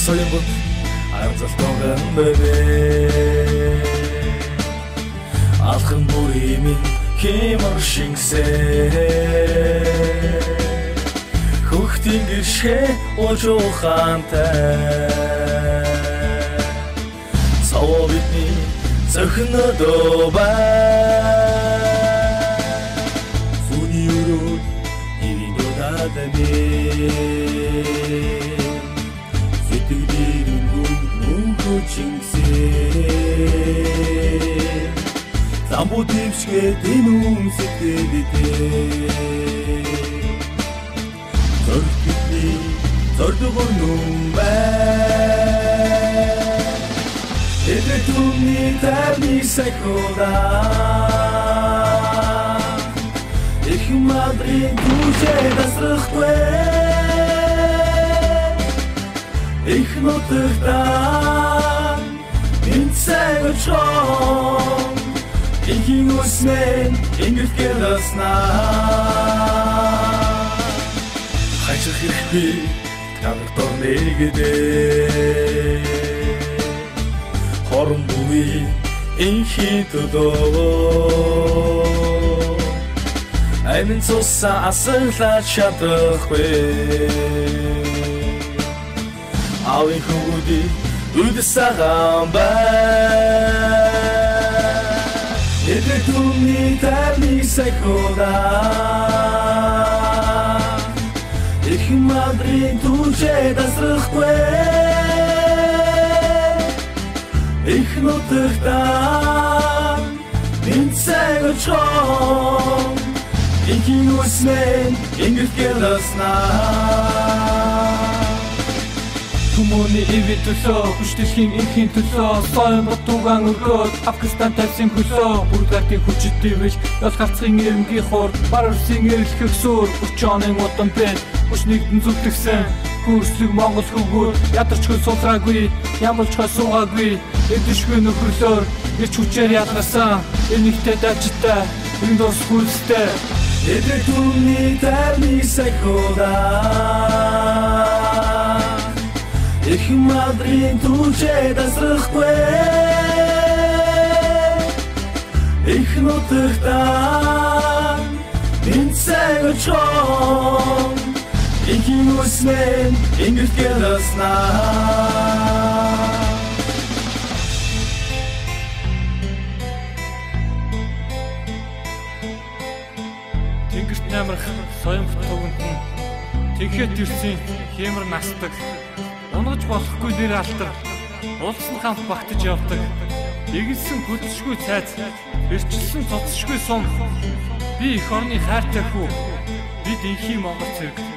соён бод арзалтойгон бэвэ алхам бүрийн хэмэр шингсээ хөхтийн гэршээ уужухантай саваа бидний зөхнөдөө бай фүний өрөө иридодадами фитүдэрэн мөнгө чингсээ замбуу дэвшгээ дэнүүн сэтгэлдээ зордгоны зордгор нүмбай эдэтүний тайвны сахода их мадрин түжээ дасрахгүй их нутагтаа инцэг очоо ингийн үснэн ингэж гэласнаа хайчих хэрэггүй гадар нэгдээ хорон бүи инхий төдөө амин цуса асарлаад чадахгүй авин хөвгүди үдсагаан бай эдэтүний тайвны сахода их мадрин түжээ дасрахгүй их нутагтаа инцэг очоо ингийн үснэн ингэж гэласнаа Хүмүүний ивэ төлөө хүчтэйхэн инхийн төлөө соён батуган өргөөд Афганистан тавьсан хөлөө бүрдгартын хүчит дэвэж ёл гарцгийн эренгийн хурд бар өрсөн эрэлхэх сүр өчөөний удан бэд хүч нэгдэн зүтгэсэн хөрслөг Монгол хөвгүүд ядарчгүй суулраагүй ямар ч хой суугаагүй эдэшгүй нөхөрлөөр ирч хүчээр ядарсан энийхтэй дажтай энэ дос хүлстэй эдэтүний тайвны сахода их мадрин түжээ дасрахгүй их нутагтаа инцэг очоо ингийн үснэн ингэж гэласнаа Тэнгэрт намрах соён бүтгөнд тэгхэд ирсэн хэмэр настаг Унгаж болохгүй нэр алтар улсын хамт багтаж явдаг эгэлсэн хөдөлшгүй цайз эрчилсэн цоцшгүй сум би их орны хайртай хүү бид инхий Монгол цэрэг